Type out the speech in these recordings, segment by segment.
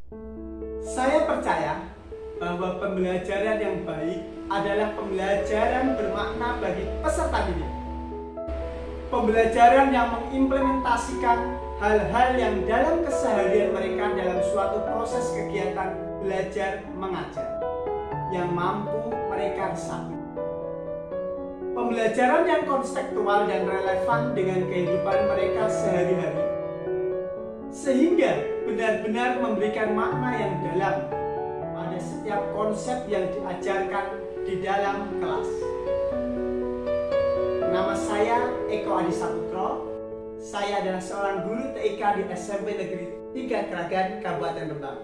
Saya percaya bahwa pembelajaran yang baik adalah pembelajaran bermakna bagi peserta didik. Pembelajaran yang mengimplementasikan hal-hal yang dalam keseharian mereka dalam suatu proses kegiatan belajar mengajar yang mampu mereka resapi. Pembelajaran yang konstekstual dan relevan dengan kehidupan mereka sehari-hari, sehingga benar-benar memberikan makna yang dalam pada setiap konsep yang diajarkan di dalam kelas. Nama saya Eko Adi Saputro. Saya adalah seorang guru TIK di SMP Negeri 3 Kragan, Kabupaten Rembang.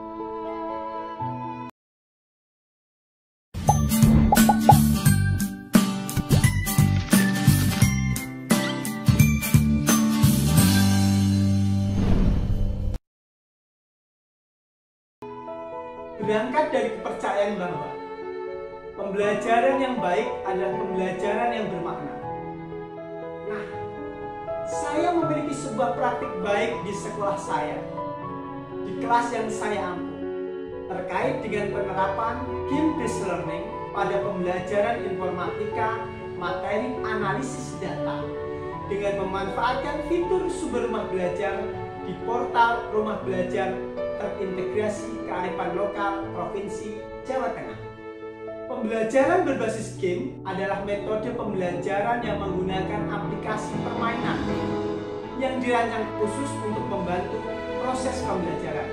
Berangkat dari kepercayaan bahwa pembelajaran yang baik adalah pembelajaran yang bermakna. Nah, saya memiliki sebuah praktik baik di sekolah saya, di kelas yang saya ampu, terkait dengan penerapan game-based learning pada pembelajaran informatika materi analisis data dengan memanfaatkan fitur sumber rumah belajar di portal rumah belajar terintegrasi kearifan lokal Provinsi Jawa Tengah. Pembelajaran berbasis game adalah metode pembelajaran yang menggunakan aplikasi permainan yang dirancang khusus untuk membantu proses pembelajaran.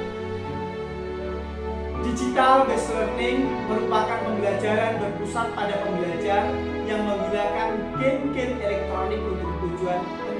Digital based learning merupakan pembelajaran berpusat pada pembelajar yang menggunakan game-game elektronik untuk tujuan pendidikan.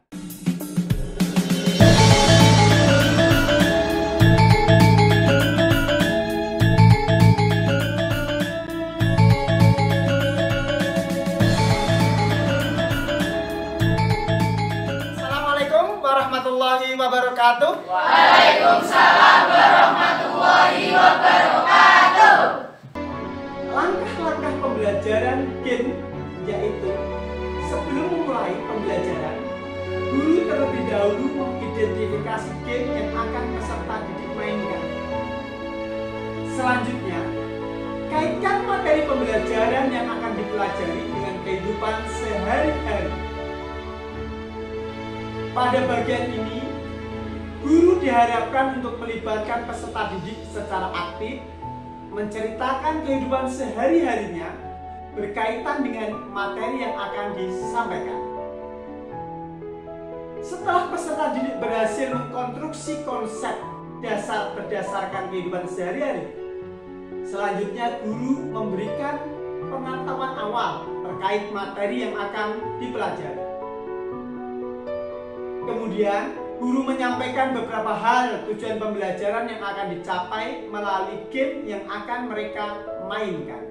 Warahmatullahi wabarakatuh. Waalaikumsalam warahmatullahi wabarakatuh. Langkah-langkah pembelajaran game yaitu sebelum memulai pembelajaran, guru terlebih dahulu mengidentifikasi game yang akan peserta didik mainkan. Selanjutnya, kaitkan materi pembelajaran yang akan dipelajari dengan kehidupan sehari-hari. Pada bagian ini, guru diharapkan untuk melibatkan peserta didik secara aktif, menceritakan kehidupan sehari-harinya berkaitan dengan materi yang akan disampaikan. Setelah peserta didik berhasil mengkonstruksi konsep dasar berdasarkan kehidupan sehari-hari, selanjutnya guru memberikan pengetahuan awal terkait materi yang akan dipelajari. Kemudian, guru menyampaikan beberapa hal tujuan pembelajaran yang akan dicapai melalui game yang akan mereka mainkan.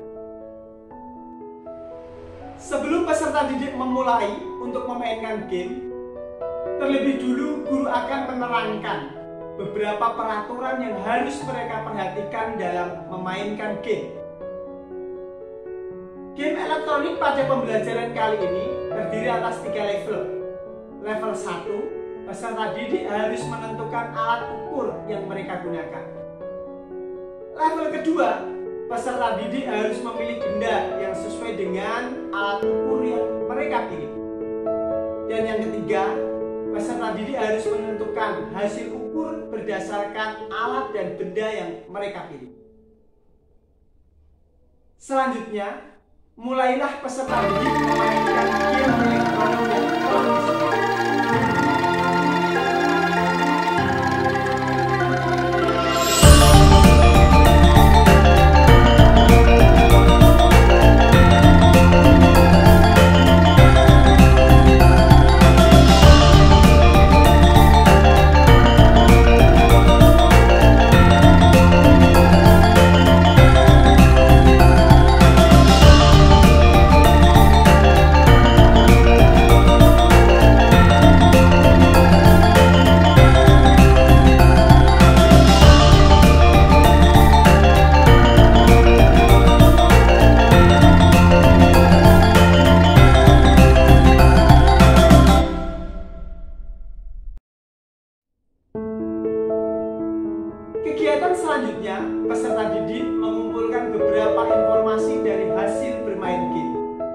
Sebelum peserta didik memulai untuk memainkan game, terlebih dulu guru akan menerangkan beberapa peraturan yang harus mereka perhatikan dalam memainkan game. Game elektronik pada pembelajaran kali ini terdiri atas 3 level. Level 1, peserta didik harus menentukan alat ukur yang mereka gunakan. Level kedua, peserta didik harus memilih benda yang sesuai dengan alat ukur yang mereka pilih. Dan yang ketiga, peserta didik harus menentukan hasil ukur berdasarkan alat dan benda yang mereka pilih. Selanjutnya, mulailah peserta didik memainkan game elektronik yang kondisinya. Kegiatan selanjutnya, peserta didik mengumpulkan beberapa informasi dari hasil bermain game.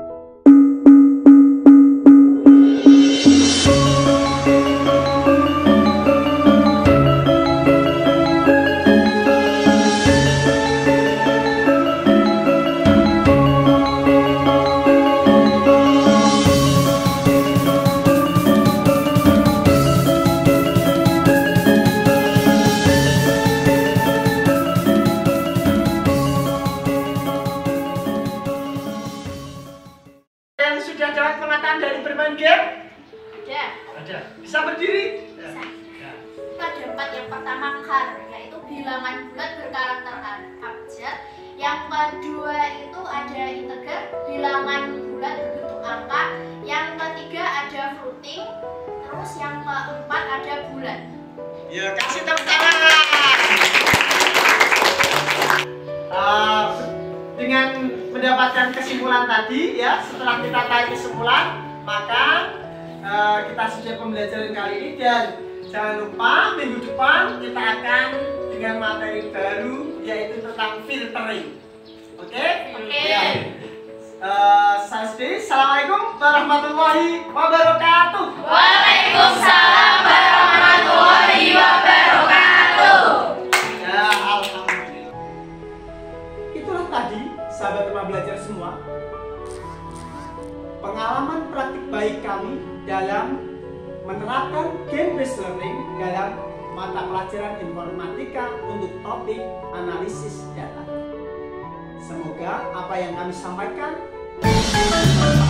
Sudah dapat pemetaan dari bermain game? Ada. Bisa berdiri? Bisa. Kita ada 4. Yang pertama kar, yaitu bilangan bulat berkarakter abjad. Yang kedua itu ada integer, bilangan bulat berbentuk angka. Yang ketiga ada fruiting. Terus yang keempat ada bulan. Ya, kasih tepuk tangan. Dengan mendapatkan kesimpulan tadi ya, setelah kita tarik kesimpulan, maka kita sudah pembelajaran kali ini, dan jangan lupa minggu depan kita akan dengan materi baru yaitu tentang filtering. Oke? Ya. Saya Sudi. Assalamualaikum warahmatullahi wabarakatuh. Waalaikumsalam warahmatullahi wabarakatuh. Ya, alhamdulillah. Itulah tadi sahabat rumah belajar semua, pengalaman praktik baik kami dalam menerapkan game-based learning dalam mata pelajaran informatika untuk topik analisis data. Semoga apa yang kami sampaikan